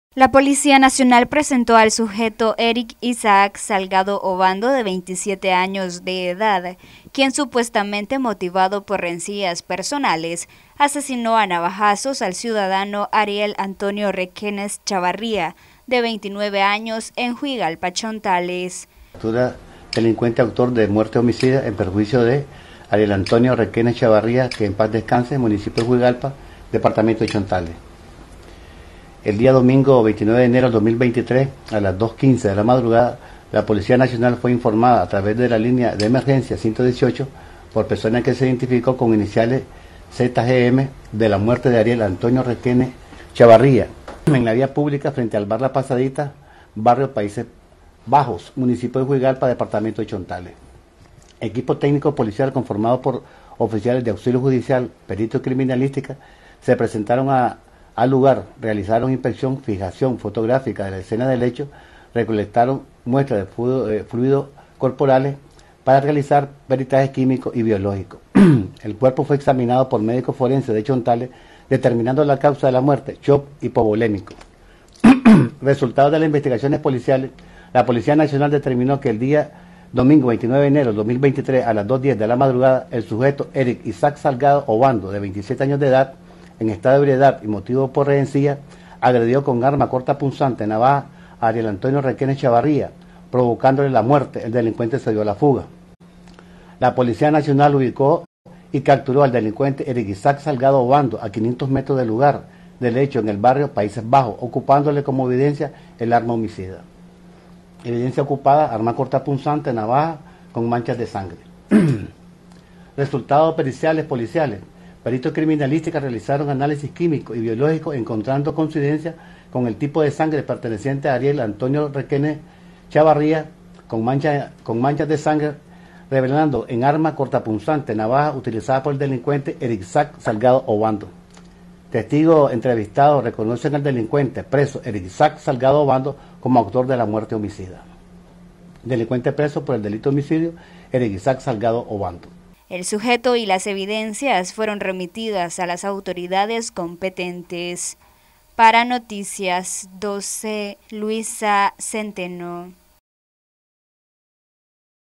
La Policía Nacional presentó al sujeto Eric Isaac Salgado Obando, de 27 años de edad, quien supuestamente motivado por rencillas personales, asesinó a navajazos al ciudadano Ariel Antonio Requenes Chavarría, de 29 años, en Juigalpa, Chontales. Delincuente autor de muerte homicida en perjuicio de Ariel Antonio Requenes Chavarría, que en paz descanse, municipio de Juigalpa, departamento de Chontales. El día domingo 29 de enero de 2023, a las 2:15 de la madrugada, la Policía Nacional fue informada a través de la línea de emergencia 118 por persona que se identificó con iniciales ZGM de la muerte de Ariel Antonio Requenes Chavarría en la vía pública frente al bar La Pasadita, barrio Países Bajos, municipio de Juigalpa, departamento de Chontales. Equipo técnico policial conformado por oficiales de auxilio judicial, perito criminalística, se presentaron al lugar, realizaron inspección, fijación fotográfica de la escena del hecho, recolectaron muestras de fluidos corporales para realizar peritajes químicos y biológicos. El cuerpo fue examinado por médicos forenses de Chontales, determinando la causa de la muerte, shock hipovolémico. Resultados de las investigaciones policiales, la Policía Nacional determinó que el día domingo 29 de enero de 2023, a las 2:10 de la madrugada, el sujeto Eric Isaac Salgado Obando, de 27 años de edad, en estado de ebriedad y motivo por rencilla, agredió con arma corta punzante navaja a Ariel Antonio Requenes Chavarría, provocándole la muerte. El delincuente se dio a la fuga. La Policía Nacional ubicó y capturó al delincuente Eric Isaac Salgado Obando a 500 metros del lugar del hecho, en el barrio Países Bajos, ocupándole como evidencia el arma homicida. Evidencia ocupada: arma corta punzante, navaja con manchas de sangre. Resultados periciales policiales. Peritos criminalísticos realizaron análisis químico y biológico, encontrando coincidencia con el tipo de sangre perteneciente a Ariel Antonio Requenes Chavarría, con manchas de sangre, revelando en arma cortapunzante navaja utilizada por el delincuente Eric Isaac Salgado Obando. Testigos entrevistados reconocen al delincuente preso Eric Isaac Salgado Obando como autor de la muerte homicida. Delincuente preso por el delito de homicidio, Eric Isaac Salgado Obando. El sujeto y las evidencias fueron remitidas a las autoridades competentes. Para Noticias 12, Luisa Centeno.